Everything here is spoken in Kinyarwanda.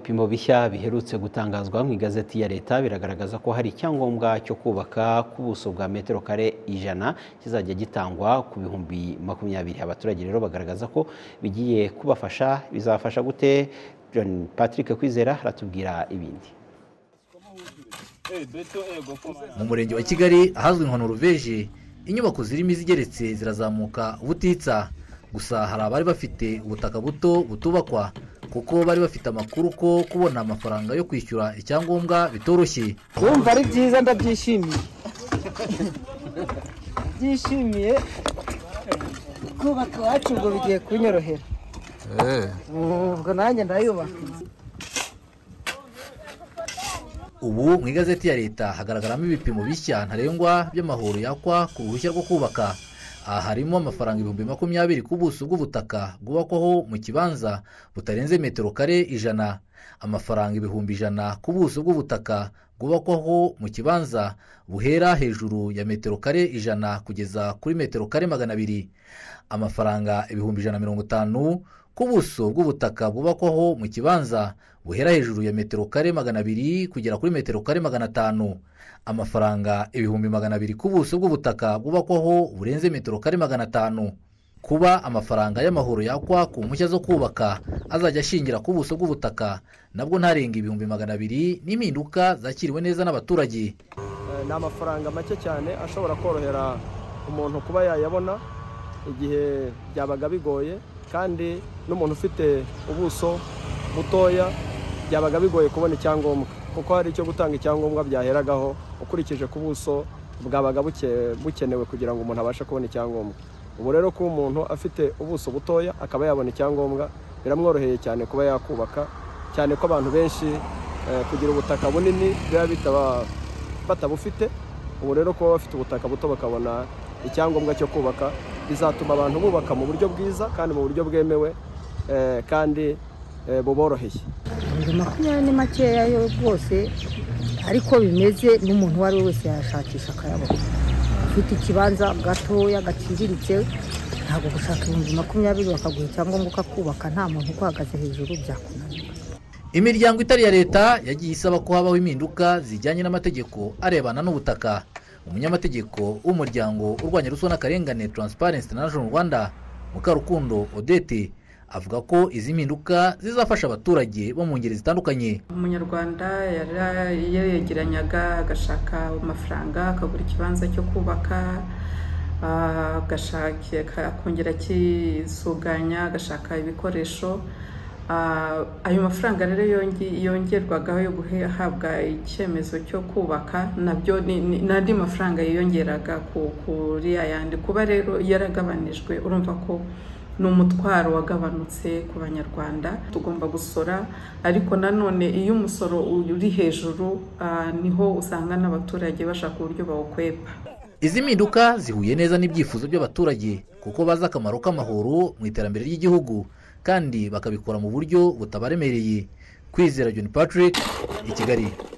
Ibipimo bishya biherutse gutangazwa mu igazeti ya leta biragaragaza ko hari icyangombwa cyo kubaka ku buso bwa metero kare 100 kizajya gitangwa ku bihumbi 20. Abaturage rero bagaragaza ko bigiye kubafasha. Bizafasha gute? John Patrick Kwizera aratubwira ibindi. Mu murenge wa Kigali ahazwi nka Noruveje, inyubako zirimo izigeretse zirazamuka ubutitsa. Gusa hari abari bafite ubutaka buto butubakwa kuko bari bafite amakuru ko kubona amafaranga yo kwishyura icyangombwa bitoroshye. Urumva ari byiza, ndabyishimiye. Byishimiye kubaka wacu ngo bigiye kunyorohera. Ubwo nanjye ndayubaka. Ubu mu igazeti ya leta hagaragaramo ibipimo bishya ntarengwa by'amahoro yakwa ku ruhushya rwo kubaka. Aha harimo amafaranga 20,000 ku buso bw'ubutaka bwubakwaho mu kibanza butarenze metero kare 100, amafaranga 100,000 ku buso bw'ubutaka bwubakwaho mu kibanza buhera hejuru ya metero kare 100 kugeza kuri metero kare 200, amafaranga 150 ku buso bw'ubutaka bwubakwaho mu kibanza buhera hejuru ya metero kare 200 kugera kuri metero kare 500, amafaranga 200,000 ku buso bw'ubutaka bwubakwaho burenze metero kare 500. Kuba amafaranga y'amahoro yakwa ku mpushya zo kubaka azajya ashingira ku buso bw'ubutaka nabwo ntarenga 200,000 n'impinduka zakiriwe neza n'abaturage. Ni amafaranga make cyane ashobora korohera umuntu kuba yayabona igihe byabaga bigoye, kandi n'umuntu ufite ubuso butoya byabaga bigoye kubona icyangombwa, kuko hari icyo gutanga icyangombwa byaheragaho ukurikije ku buso bwabaga bukenewe kugira ngo umuntu abashe kubona icyangombwa. Ubu rero ko umuntu afite ubuso butoya akaba yabona icyangombwa biramworoheye cyane kuba yakubaka, cyane ko abantu benshi kugira ubutaka bunini biba batabufite. Ubu rero ko bafite ubutaka buto bakabona icyangombwa cyo kubaka bizatuma abantu bubaka mu buryo bwiza kandi mu buryo bwemewe kandi buboroheye. 20 ni makeya yo rwose, ariko bimeze n'umuntu wari wese yashakisha akayabona. Ufite ikibanza gatoya gaciriritse ntabwo gushaka 20,000 bakaguha icyangombwa ukakubaka nta muntu uhagaze hejuru byakunanira. Imiryango itari ya leta yagiye isaba ko habaho impinduka zijyanye n'amategeko arebana n'ubutaka. Umunyamategeko w'umuryango urwanya ruswa n'akarengane Transparency International Rwanda, Mukarukundo Odette, avuga ko izi mpinduka zizafasha abaturage bo mu ngeri zitandukanye. Umunyarwanda yaregeranyaga agashaka amafaranga akagura ikibanza cyo kubaka, agashaka kongera kisuganya, agashaka ibikoresho. Ayo mafaranga rero yongerwagaho yo guhabwa icyemezo cyo kubaka, nabyo n'andi mafaranga yiyongeraga kuri ayandi. Kuba rero yaragabanijwe, urumva ko ni umutwaro wagabanutse ku banyarwanda. Tugomba gusora, ariko nanone iyo umusoro uri hejuru niho usanga n'abaturage bashaka uburyo bawukwepa. Izi mpinduka zihuye neza n'ibyifuzo by'abaturage kuko bazi akamaro k'amahoro mu iterambere ry'igihugu kandi bakabikora mu buryo butabaremereye. Kwizera John Patrick, i Kigali.